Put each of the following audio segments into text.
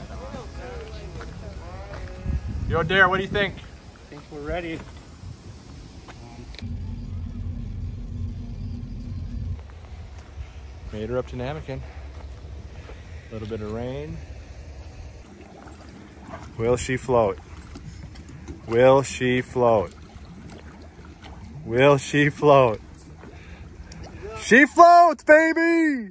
Yo, Dare, what do you think? I think we're ready. Made her up to Namakan. A little bit of rain. Will she float? Will she float? Will she float? She floats, baby!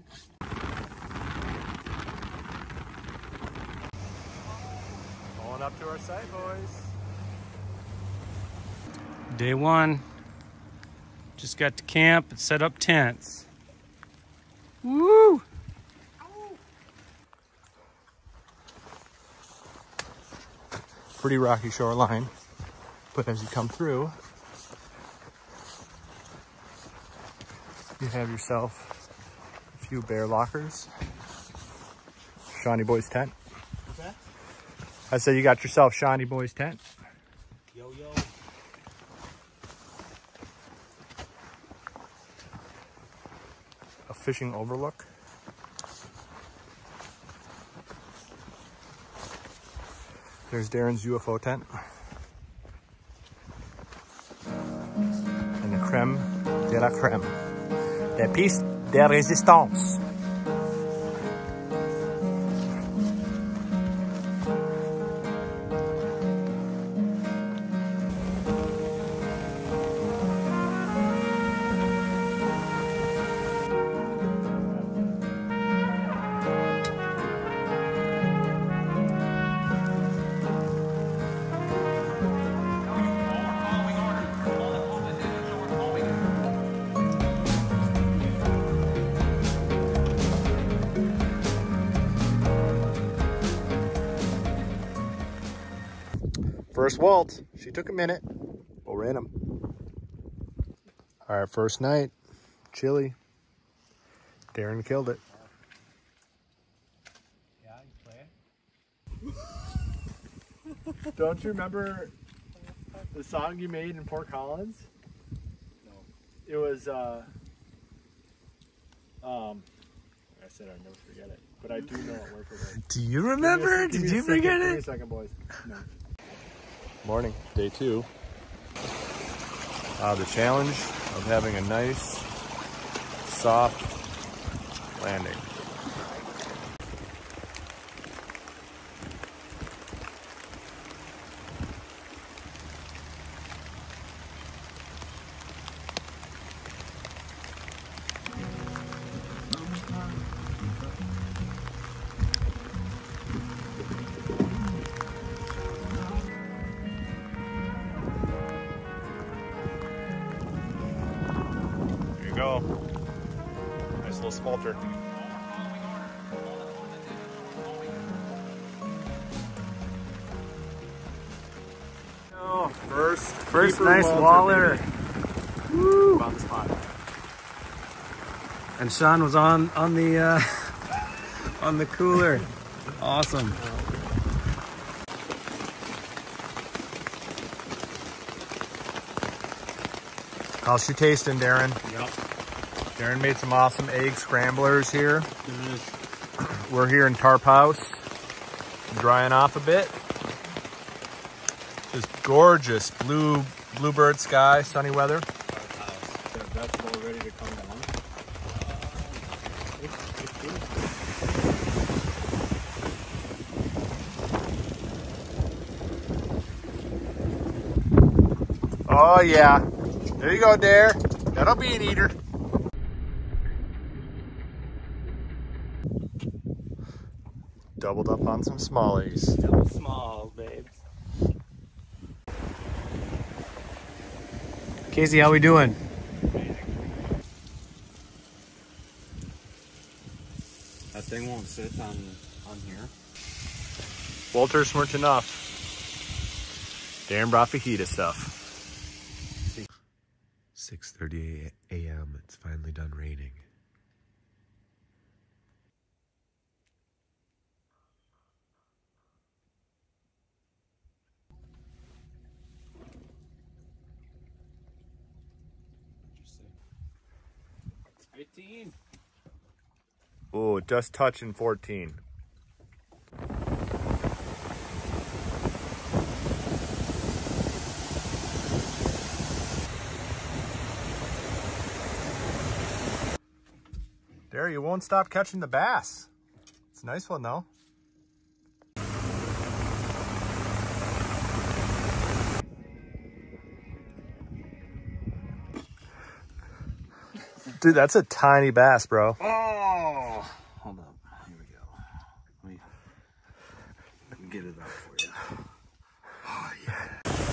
Pulling up to our site, boys. Day one. Just got to camp and set up tents. Woo! Pretty rocky shoreline, but as you come through, you have yourself a few bear lockers. Shawnee Boy's tent. What's that? I said you got yourself Shawnee Boy's tent. Yo, yo. A fishing overlook. There's Darren's UFO tent. And the creme de la creme. La pièce de résistance. First waltz. She took a minute, but we're in them. All right, first night. Chilly. Darren killed it. Yeah, you play? Don't you remember the song you made in Fort Collins? No. It was, I said I'd never forget it, but I do know it word for word. Do you remember? Did you forget Give me a it? second, boys. No. Morning, day 2. The challenge of having a nice, soft landing. Go. Nice little smolter. Oh, first nice waller. Woo! On the spot. And Sean was on the on the cooler. Awesome. How's she tasting, Darren? Yep. Darren made some awesome egg scramblers here. We're here in Tarp House, drying off a bit. Just gorgeous bluebird sky, sunny weather. That's all ready to come down. Oh yeah. There you go, Dare. That'll be an eater. Doubled up on some smallies. Double small, babes. Casey, how we doing? That thing won't sit on here. Walters weren't enough. Darren brought fajita stuff. 6:30 a.m. It's finally done raining. It's 15. Oh, just touching 14. There, you won't stop catching the bass. It's a nice one though. Dude, that's a tiny bass, bro. Oh, hold up. Here we go. Let me get it out for you. Oh, yeah.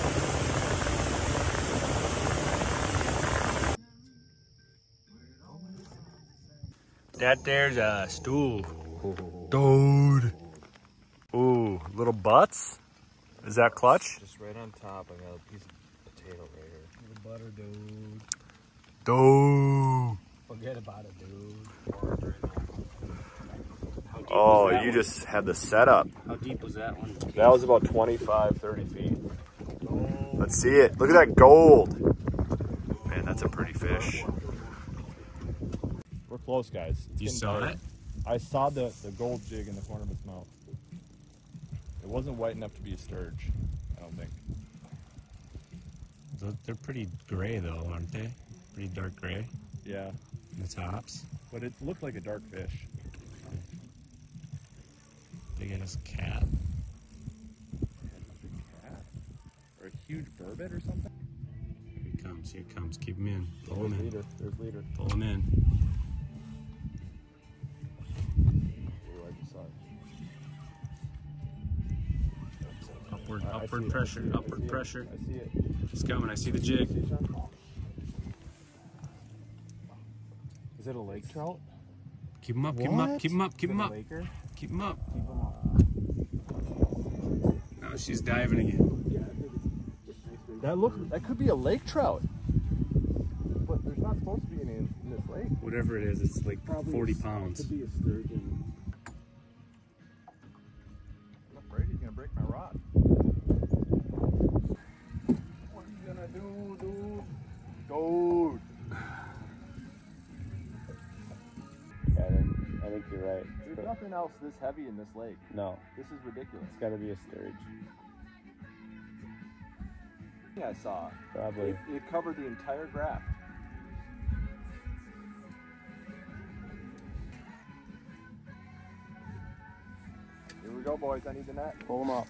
That there's a stool. Dude. Ooh, little butts? Is that clutch? Just right on top, I got a piece of potato right here. Little butter, dude. Dude. Forget about it, dude. Oh, you just had the setup. How deep was that one? That was about 25, 30 feet. Let's see it. Look at that gold. Man, that's a pretty fish. We're close, guys. It's You getting saw better. it? I saw the gold jig in the corner of his mouth. It wasn't white enough to be a sturge, I don't think. They're pretty gray though, aren't they? Pretty dark gray. Yeah, The tops. but it looked like a dark fish. Big as a cat. Cat. Or a huge burbot or something. Here he comes. Here he comes. Keep him in. Pull him There's in. leader. There's leader. Pull him in. Ooh, I just saw it. Upward, I see upward it, I pressure. see it, I Upward see it, pressure. I see it. He's coming. I see the jig. See it, Sean? Is it a lake trout? Keep him up. Keep him up. Keep him up. Keep Is him it a up. laker? Keep him up. Keep him up. Now she's diving again. That could be a lake trout. But there's not supposed to be any in this lake. Whatever it is, it's like 40 pounds. Could be a sturgeon. Brady's gonna break my rod. What are you gonna do, dude? Dude. I think you're right. There's nothing else this heavy in this lake. No, This is ridiculous. it's got to be a sturge. Yeah, I saw. Probably. It covered the entire graph. Here we go, boys. I need the net. Pull them up.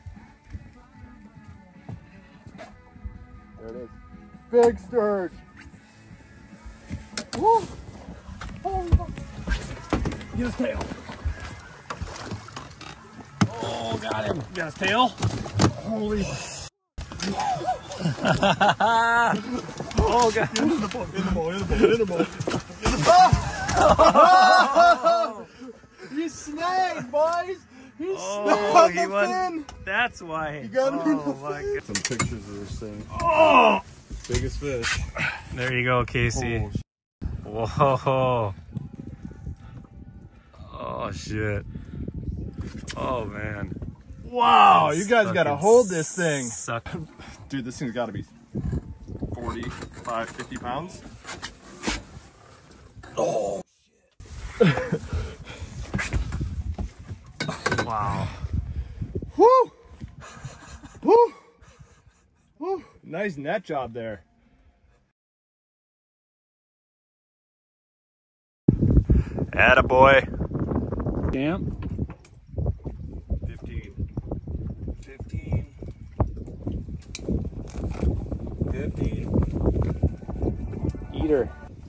There it is. Big sturge. Woo! Holy fuck. Get his tail. Oh, got him. Got his tail. Holy. Oh, God. In the boat. In the boat. In the boat. In the boat. He snagged, boys. He snagged he the won. fin. That's why. You got him in Oh, the my fin. God. Some pictures of this thing. Oh! Biggest fish. There you go, Casey. Oh, Whoa. Oh, shit. Oh, man. wow, you guys gotta Fucking hold this thing. Suck. Dude, this thing's gotta be 45, 50 pounds. Oh. Wow. Woo! Woo! Woo! Nice net job there. Attaboy. Damn. 15. 15. 15. Eater.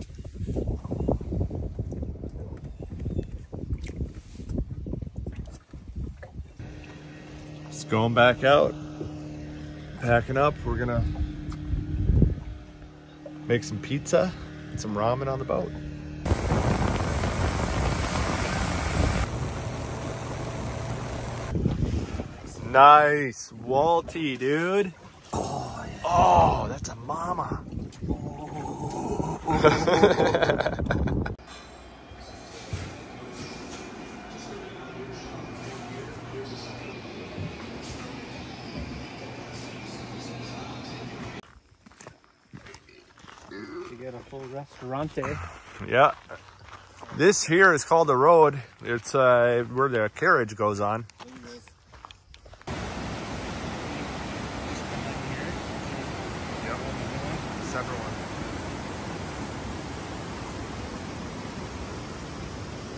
Just going back out. Packing up. We're gonna make some pizza and some ramen on the boat. Nice Walty, dude. Oh, yeah. Oh, that's a mama. You get a full restaurante. Yeah. This here is called the road. It's where the carriage goes on. Yep. Separate one.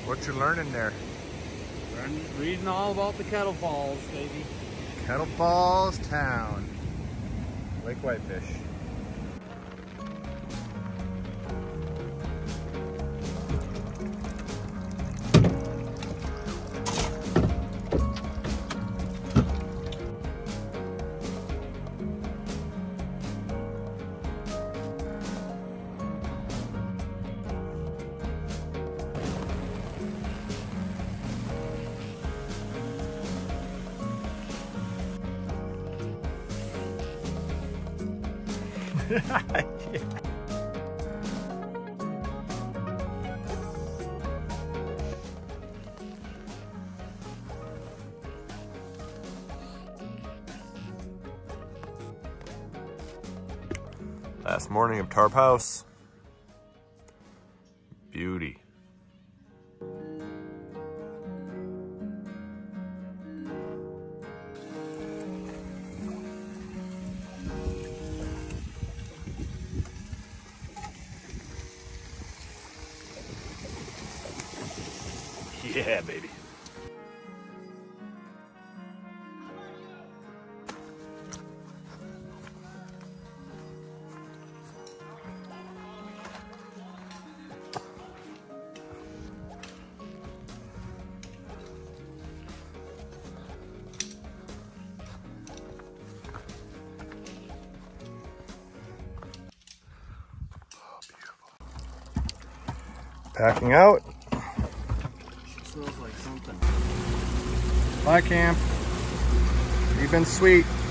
What you learning there? Reading all about the Kettle Falls, baby. Kettle Falls Town. Lake Whitefish. Yeah. Last morning of Tarp House. Beauty. Yeah, baby. Packing out. Smells like something. Bye, camp. You've been sweet.